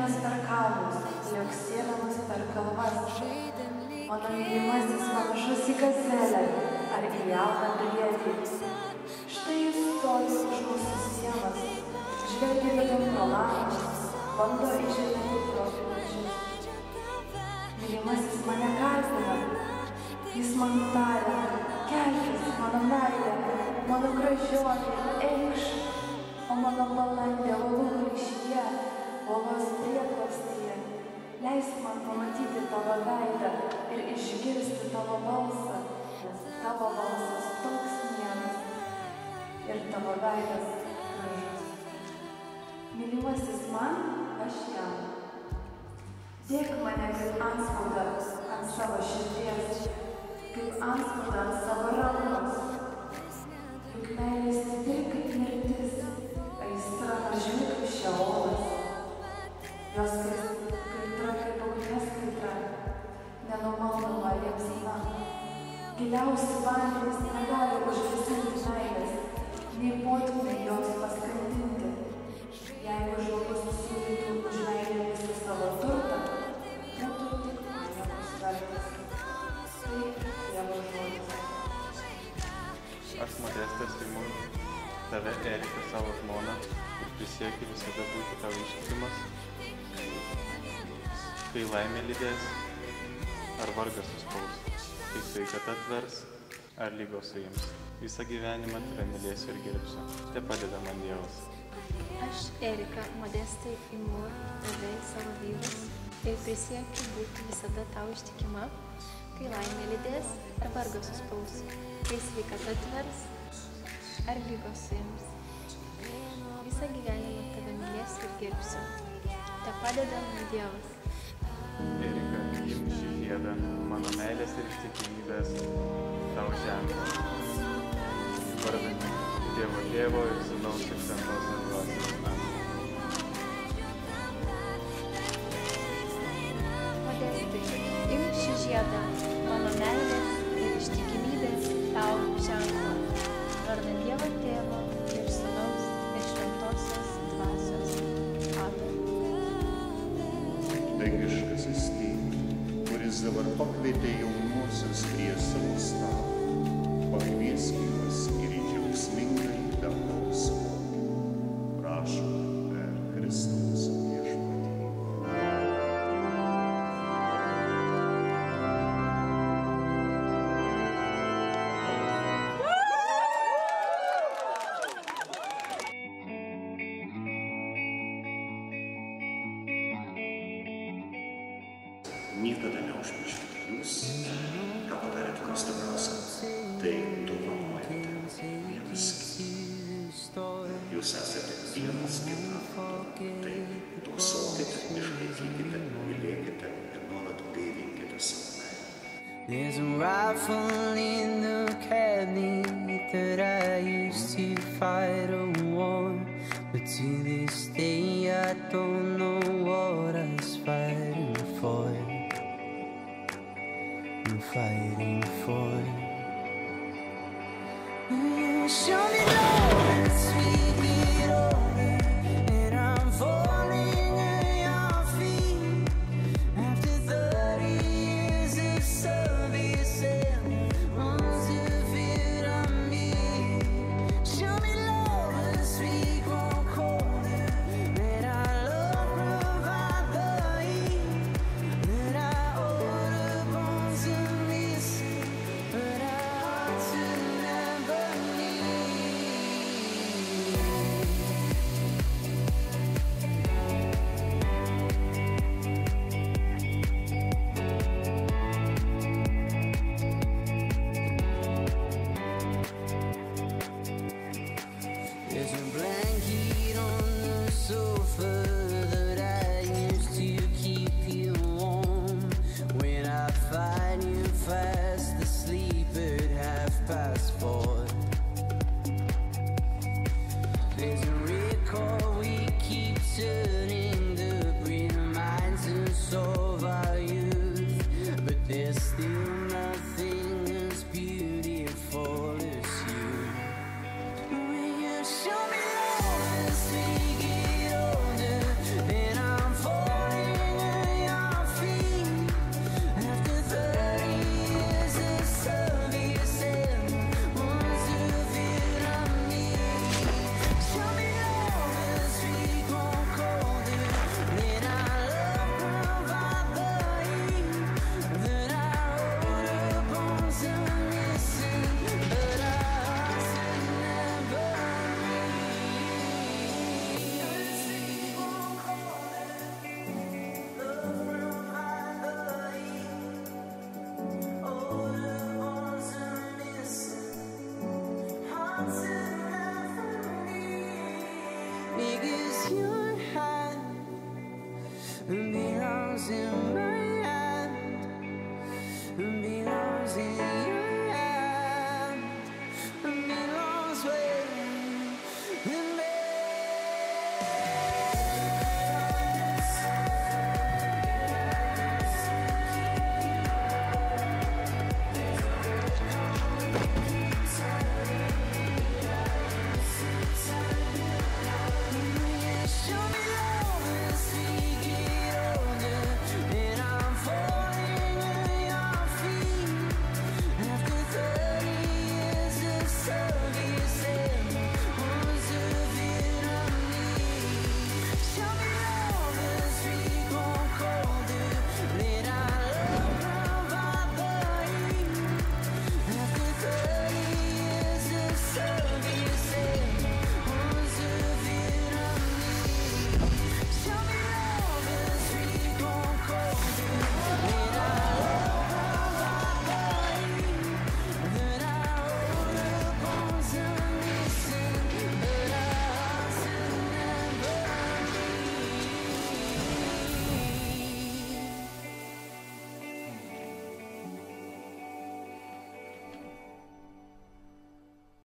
eidamas per kalnus, liuoksėdamas per kalvas. Mano mylimasis panašus į gazelę ar į jauną briedį. Štai jis stovi už mūsų sienos, žvelgia vidun pro langus, bando įžiūrėti pro medžius. Mylimasis mane kaltina, jis man taria, kelkis, mano meilė, mano gražionė, eikš, o mano balandė uolų ryšyje, uolos prieglobstyje. Leisk man pamatyti tavo veidą ir išgirsti tavo balsą, nes tavo balsas toks mielas ir tavo veidas gražus. Mylimasis man, aš jam. Dėk mane kaip antspaudą ant savo širdies, kaip antspaudą ant savo rankos. Juk meilė stipri kaip mirtis, aistra mažiau kaip šeolas. Jos kaitra kaip ugnies kaitra, nenumaldoma liepsna. Giliausi vandenys negali užgesinti meilės, nei potvyniai jos paskandinti. Jeigu žmogus siūlytų už meilę visą savo turtą, būtų tik paniekos vertas. Tai Dievo žodis. Aš, Modestas, imu tave, Erika, savo žmoną ir prisiekiu visada būti tau ištikimas, kai laimė lydės ar vargas suspaus, kai sveikata atvers ar lygos suims. Visą gyvenimą tave mylėsiu ir gerbsiu. Te padeda man Dievas. Aš, Erika, Modestai, imu tave į savo vyrus ir prisiekiu būti visada tau ištikima, kai laimė lydės ar vargas suspaus, kai sveikata atvers ar lygos suims. Visą gyvenimą tave mylėsiu ir gerbsiu. Te padeda man Dievas. Erika, imk šį žiedą, mano meilės ir ištikimybės tau ženklą. Vardant Dievo Tėvo ir Sūnaus ir Šventosios Dvasios. Modestai, imk šį žiedą, mano meilės ir ištikimybės tau ženklą. Vardant Dievo Tėvo ir Sūnaus ir Šventosios Dvasios. Amen. Dangiškasis Tėve, kuris dabar pakvietė jaunuosius prie savo stalo, pakviesk juos ir į džiaugsmingai dangaus sodį. Prašom per Kristaus viešpatį. Niekada neužmirškite jūs, ką padarėte nuostabiausia, tai dovanojate vienas kitą. Jūs esate vienas kitam, tai tausokite, išlaikykite, mylėkite ir nuolat gaivinkite savo meilę. There's a rifle in the cabinet that I used to fight a war, but to this day I don't know what I was fighting for. I'm fighting for. Show me love and sweep it over, and I'm falling at your feet. After 30 years of service and months of it on me. Show me love and sweep one corner, and I love and belongs in my